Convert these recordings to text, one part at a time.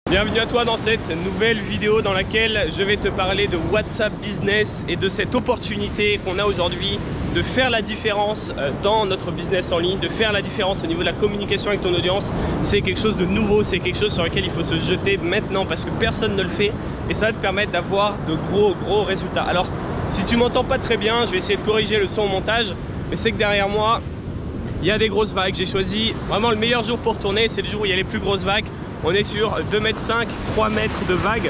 Bienvenue à toi dans cette nouvelle vidéo dans laquelle je vais te parler de WhatsApp Business et de cette opportunité qu'on a aujourd'hui de faire la différence dans notre business en ligne, de faire la différence au niveau de la communication avec ton audience. C'est quelque chose de nouveau, c'est quelque chose sur lequel il faut se jeter maintenant parce que personne ne le fait et ça va te permettre d'avoir de gros résultats. Alors si tu m'entends pas très bien, je vais essayer de corriger le son au montage, mais c'est que derrière moi il y a des grosses vagues. J'ai choisi vraiment le meilleur jour pour tourner, c'est le jour où il y a les plus grosses vagues. On est sur 2,5 m, 3 mètres de vagues.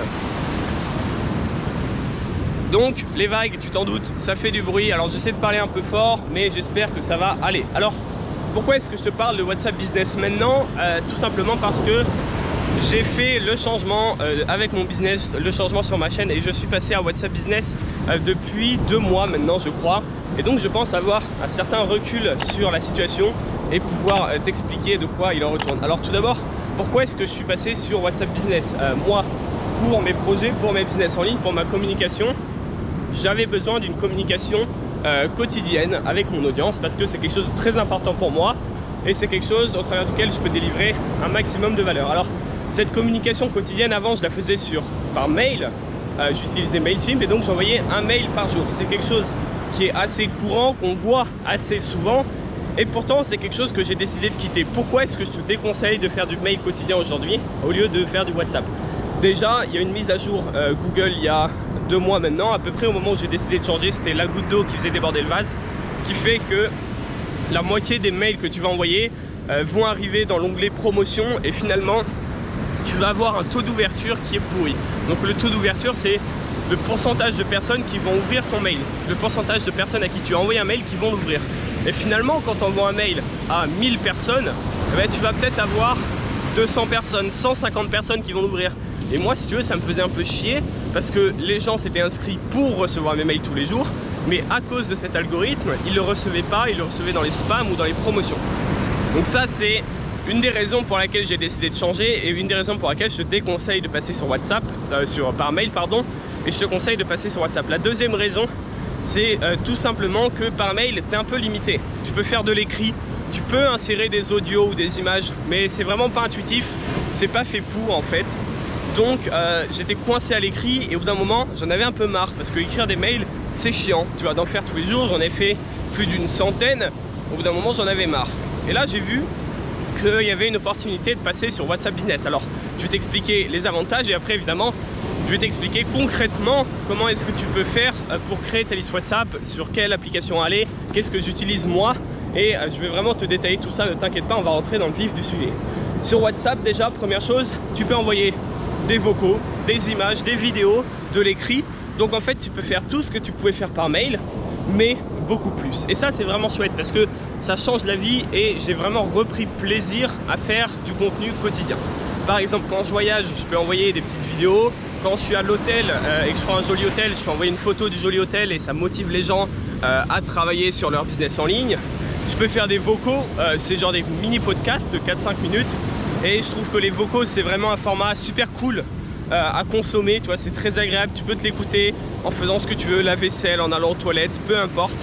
Donc les vagues, tu t'en doutes, ça fait du bruit. Alors j'essaie de parler un peu fort, mais j'espère que ça va aller. Alors pourquoi est-ce que je te parle de WhatsApp Business maintenant? Tout simplement parce que j'ai fait le changement avec mon business, le changement sur ma chaîne, et je suis passé à WhatsApp Business depuis 2 mois maintenant, je crois. Et donc je pense avoir un certain recul sur la situation et pouvoir t'expliquer de quoi il en retourne. Alors tout d'abord, pourquoi est-ce que je suis passé sur WhatsApp Business? Moi, pour mes projets, pour mes business en ligne, pour ma communication, j'avais besoin d'une communication quotidienne avec mon audience parce que c'est quelque chose de très important pour moi et c'est quelque chose au travers duquel je peux délivrer un maximum de valeur. Alors, cette communication quotidienne, avant, je la faisais par mail. J'utilisais Mailchimp et donc j'envoyais un mail par jour. C'est quelque chose qui est assez courant, qu'on voit assez souvent. Et pourtant, c'est quelque chose que j'ai décidé de quitter. Pourquoi est-ce que je te déconseille de faire du mail quotidien aujourd'hui au lieu de faire du WhatsApp? Déjà, il y a une mise à jour Google il y a 2 mois maintenant, à peu près au moment où j'ai décidé de changer. C'était la goutte d'eau qui faisait déborder le vase, qui fait que la moitié des mails que tu vas envoyer vont arriver dans l'onglet promotion et finalement, tu vas avoir un taux d'ouverture qui est pourri. Donc le taux d'ouverture, c'est le pourcentage de personnes qui vont ouvrir ton mail, le pourcentage de personnes à qui tu as envoyé un mail qui vont l'ouvrir. Et finalement, quand tu envoies un mail à 1000 personnes, tu vas peut-être avoir 200 personnes, 150 personnes qui vont l'ouvrir. Et moi, si tu veux, ça me faisait un peu chier parce que les gens s'étaient inscrits pour recevoir mes mails tous les jours, mais à cause de cet algorithme, ils ne le recevaient pas, ils le recevaient dans les spams ou dans les promotions. Donc ça, c'est une des raisons pour laquelle j'ai décidé de changer et une des raisons pour laquelle je te déconseille de passer sur WhatsApp, par mail, pardon, et je te conseille de passer sur WhatsApp. La deuxième raison, c'est tout simplement que par mail, tu es un peu limité. Tu peux faire de l'écrit, tu peux insérer des audios ou des images, mais c'est vraiment pas intuitif, c'est pas fait pour en fait. Donc j'étais coincé à l'écrit et au bout d'un moment, j'en avais un peu marre parce que écrire des mails, c'est chiant. Tu vas d'en faire tous les jours, j'en ai fait plus d'une centaine. Au bout d'un moment, j'en avais marre. Et là, j'ai vu qu'il y avait une opportunité de passer sur WhatsApp Business. Alors, je vais t'expliquer les avantages et après, évidemment, je vais t'expliquer concrètement comment est-ce que tu peux faire pour créer ta liste WhatsApp, sur quelle application aller, qu'est-ce que j'utilise moi et je vais vraiment te détailler tout ça, ne t'inquiète pas, on va rentrer dans le vif du sujet. Sur WhatsApp déjà, première chose, tu peux envoyer des vocaux, des images, des vidéos, de l'écrit. Donc en fait, tu peux faire tout ce que tu pouvais faire par mail, mais beaucoup plus. Et ça, c'est vraiment chouette parce que ça change la vie et j'ai vraiment repris plaisir à faire du contenu quotidien. Par exemple, quand je voyage, je peux envoyer des petites vidéos. Quand je suis à l'hôtel et que je prends un joli hôtel, je peux envoyer une photo du joli hôtel et ça motive les gens à travailler sur leur business en ligne. Je peux faire des vocaux, c'est genre des mini podcasts de 4-5 minutes et je trouve que les vocaux c'est vraiment un format super cool à consommer, tu vois, c'est très agréable, tu peux te l'écouter en faisant ce que tu veux, la vaisselle, en allant aux toilettes, peu importe.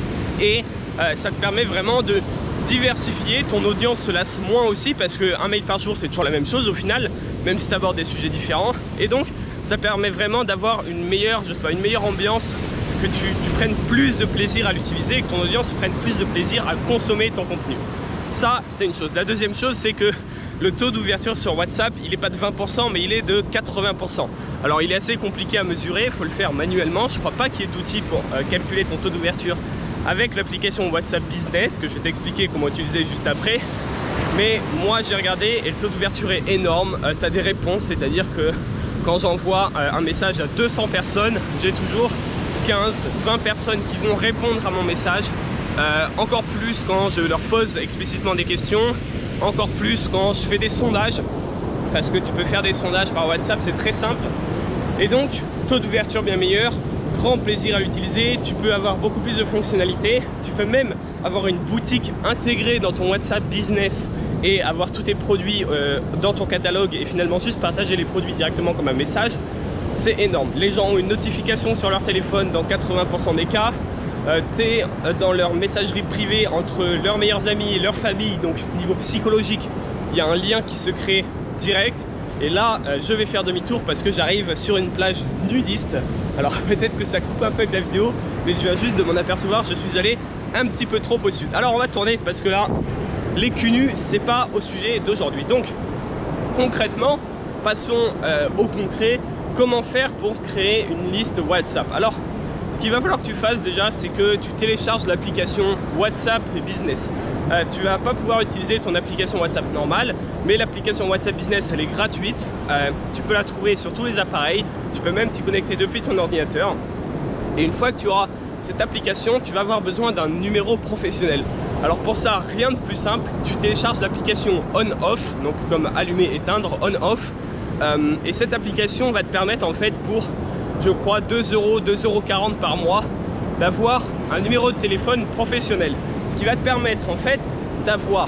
Et ça te permet vraiment de diversifier, ton audience se lasse moins aussi parce qu'un mail par jour c'est toujours la même chose au final, même si tu abordes des sujets différents. Et donc ça permet vraiment d'avoir une meilleure, une meilleure ambiance, que tu prennes plus de plaisir à l'utiliser et que ton audience prenne plus de plaisir à consommer ton contenu. Ça c'est une chose. La deuxième chose, c'est que le taux d'ouverture sur WhatsApp, il n'est pas de 20% mais il est de 80%. Alors il est assez compliqué à mesurer, il faut le faire manuellement. Je ne crois pas qu'il y ait d'outils pour calculer ton taux d'ouverture avec l'application WhatsApp Business que je vais t'expliquer comment utiliser juste après. Mais moi j'ai regardé et le taux d'ouverture est énorme. Tu as des réponses, c'est-à-dire que quand j'envoie un message à 200 personnes, j'ai toujours 15-20 personnes qui vont répondre à mon message. Encore plus quand je leur pose explicitement des questions, encore plus quand je fais des sondages, parce que tu peux faire des sondages par WhatsApp, c'est très simple. Et donc taux d'ouverture bien meilleur, grand plaisir à l'utiliser, tu peux avoir beaucoup plus de fonctionnalités, tu peux même avoir une boutique intégrée dans ton WhatsApp Business et avoir tous tes produits dans ton catalogue et finalement juste partager les produits directement comme un message. C'est énorme. Les gens ont une notification sur leur téléphone dans 80% des cas. Tu es dans leur messagerie privée entre leurs meilleurs amis et leur famille, donc niveau psychologique, il y a un lien qui se crée direct. Et là, je vais faire demi-tour parce que j'arrive sur une plage nudiste. Alors peut-être que ça coupe un peu avec la vidéo, mais je viens juste de m'en apercevoir, je suis allé un petit peu trop au sud. Alors on va tourner parce que là, les culs nus, c'est pas au sujet d'aujourd'hui. Donc concrètement, passons au concret. Comment faire pour créer une liste WhatsApp? Alors, ce qu'il va falloir que tu fasses déjà, c'est que tu télécharges l'application WhatsApp Business. Tu vas pas pouvoir utiliser ton application WhatsApp normale, mais l'application WhatsApp Business, elle est gratuite. Tu peux la trouver sur tous les appareils. Tu peux même t'y connecter depuis ton ordinateur. Et une fois que tu auras cette application, tu vas avoir besoin d'un numéro professionnel. Alors pour ça, rien de plus simple. Tu télécharges l'application On-Off, donc comme allumer, éteindre, On-Off. Et cette application va te permettre en fait pour, je crois, 2 €, 2,40 € par mois, d'avoir un numéro de téléphone professionnel. Ce qui va te permettre en fait d'avoir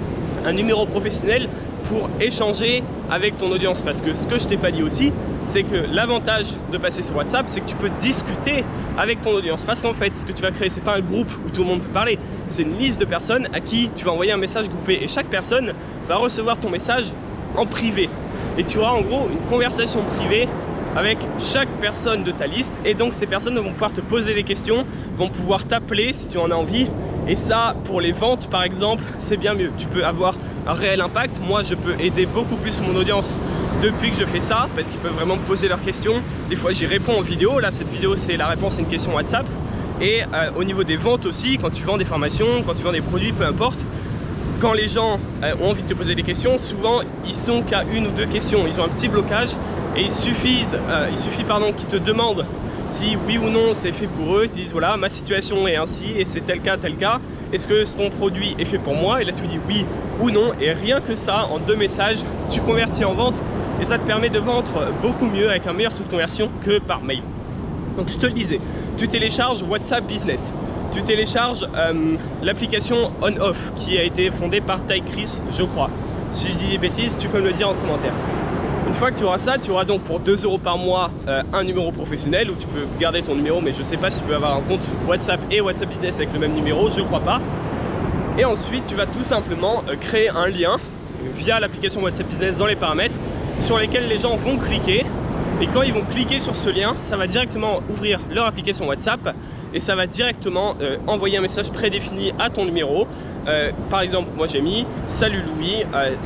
un numéro professionnel pour échanger avec ton audience. Parce que ce que je t'ai pas dit aussi, c'est que l'avantage de passer sur WhatsApp, c'est que tu peux discuter avec ton audience. Parce qu'en fait, ce que tu vas créer, c'est pas un groupe où tout le monde peut parler, c'est une liste de personnes à qui tu vas envoyer un message groupé. Et chaque personne va recevoir ton message en privé. Et tu auras en gros une conversation privée avec chaque personne de ta liste. Et donc ces personnes vont pouvoir te poser des questions, vont pouvoir t'appeler si tu en as envie. Et ça, pour les ventes par exemple, c'est bien mieux. Tu peux avoir un réel impact. Moi, je peux aider beaucoup plus mon audience depuis que je fais ça, parce qu'ils peuvent vraiment me poser leurs questions. Des fois, j'y réponds en vidéo. Là, cette vidéo, c'est la réponse à une question WhatsApp. Et au niveau des ventes aussi, quand tu vends des formations, quand tu vends des produits, peu importe, quand les gens ont envie de te poser des questions, souvent ils sont qu'à 1 ou 2 questions, ils ont un petit blocage et il suffit qu'ils te demandent si oui ou non c'est fait pour eux. Ils te disent voilà, ma situation est ainsi et c'est tel cas, est-ce que ton produit est fait pour moi? Et là tu dis oui ou non, et rien que ça, en 2 messages, tu convertis en vente et ça te permet de vendre beaucoup mieux avec un meilleur taux de conversion que par mail. Donc je te le disais, tu télécharges WhatsApp Business. Tu télécharges l'application On-Off qui a été fondée par Ty Chris, je crois. Si je dis des bêtises, tu peux me le dire en commentaire. Une fois que tu auras ça, tu auras donc pour 2 € par mois un numéro professionnel où tu peux garder ton numéro, mais je ne sais pas si tu peux avoir un compte WhatsApp et WhatsApp Business avec le même numéro, je ne crois pas. Et ensuite, tu vas tout simplement créer un lien via l'application WhatsApp Business dans les paramètres sur lesquels les gens vont cliquer. Et quand ils vont cliquer sur ce lien, ça va directement ouvrir leur application WhatsApp et ça va directement envoyer un message prédéfini à ton numéro. Par exemple, moi j'ai mis salut Louis,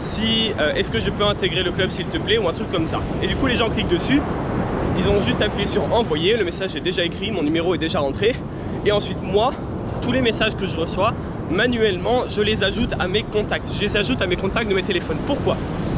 est-ce que je peux intégrer le club s'il te plaît, ou un truc comme ça. Et du coup les gens cliquent dessus, ils ont juste appuyé sur envoyer, le message est déjà écrit, mon numéro est déjà rentré. Et ensuite moi, tous les messages que je reçois, manuellement je les ajoute à mes contacts. Je les ajoute à mes contacts de mes téléphones. Pourquoi?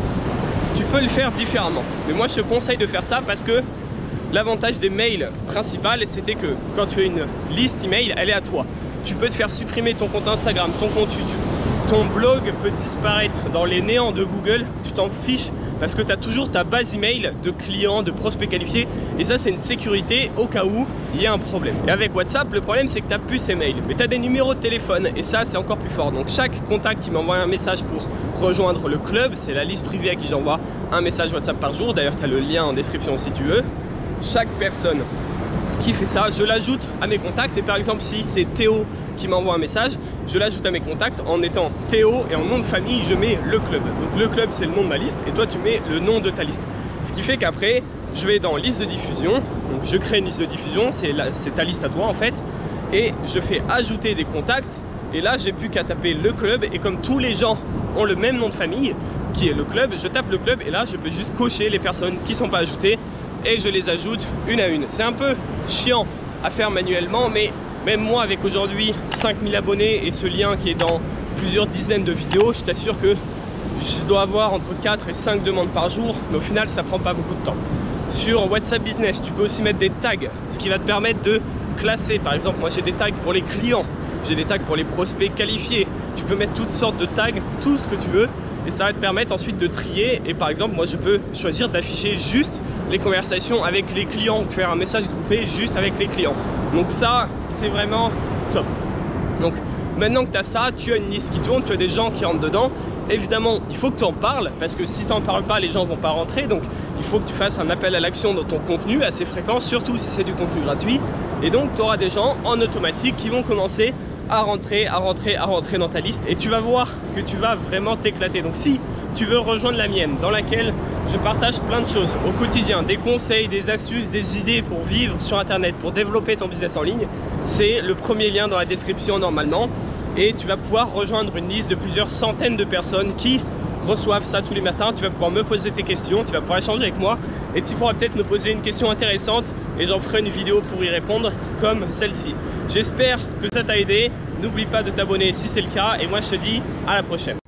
Tu peux le faire différemment, mais moi je te conseille de faire ça parce que l'avantage des mails principal, c'était que quand tu as une liste email, elle est à toi. Tu peux te faire supprimer ton compte Instagram, ton compte YouTube, ton blog peut disparaître dans les néants de Google, tu t'en fiches parce que tu as toujours ta base email de clients, de prospects qualifiés, et ça c'est une sécurité au cas où il y a un problème. Et avec WhatsApp, le problème c'est que tu n'as plus ces mails, mais tu as des numéros de téléphone et ça c'est encore plus fort. Donc chaque contact qui m'envoie un message pour rejoindre le club, c'est la liste privée à qui j'envoie un message WhatsApp par jour. D'ailleurs tu as le lien en description si tu veux. Chaque personne qui fait ça, je l'ajoute à mes contacts. Et par exemple si c'est Théo qui m'envoie un message, je l'ajoute à mes contacts en étant Théo, et en nom de famille je mets le club. Donc le club c'est le nom de ma liste et toi tu mets le nom de ta liste. Ce qui fait qu'après je vais dans liste de diffusion, donc je crée une liste de diffusion, c'est ta liste à toi en fait, et je fais ajouter des contacts. Et là j'ai plus qu'à taper le club, et comme tous les gens ont le même nom de famille qui est le club, je tape le club et là je peux juste cocher les personnes qui ne sont pas ajoutées et je les ajoute une à une. C'est un peu chiant à faire manuellement, mais même moi avec aujourd'hui 5000 abonnés et ce lien qui est dans plusieurs dizaines de vidéos, je t'assure que je dois avoir entre 4 et 5 demandes par jour, mais au final ça prend pas beaucoup de temps. Sur WhatsApp Business, tu peux aussi mettre des tags, ce qui va te permettre de classer. Par exemple, moi j'ai des tags pour les clients, j'ai des tags pour les prospects qualifiés. Tu peux mettre toutes sortes de tags, tout ce que tu veux, et ça va te permettre ensuite de trier. Et par exemple, moi je peux choisir d'afficher juste les conversations avec les clients, faire un message groupé juste avec les clients. Donc ça, c'est vraiment top. Donc maintenant que tu as ça, tu as une liste qui tourne, tu as des gens qui rentrent dedans. Évidemment, il faut que tu en parles, parce que si tu n'en parles pas, les gens ne vont pas rentrer. Donc il faut que tu fasses un appel à l'action dans ton contenu assez fréquent, surtout si c'est du contenu gratuit. Et donc tu auras des gens en automatique qui vont commencer à rentrer dans ta liste, et tu vas voir que tu vas vraiment t'éclater. Donc si tu veux rejoindre la mienne, dans laquelle je partage plein de choses au quotidien, des conseils, des astuces, des idées pour vivre sur internet, pour développer ton business en ligne, c'est le premier lien dans la description normalement. Et tu vas pouvoir rejoindre une liste de plusieurs centaines de personnes qui reçoivent ça tous les matins. Tu vas pouvoir me poser tes questions, tu vas pouvoir échanger avec moi et tu pourras peut-être me poser une question intéressante et j'en ferai une vidéo pour y répondre comme celle-ci. J'espère que ça t'a aidé. N'oublie pas de t'abonner si c'est le cas et moi je te dis à la prochaine.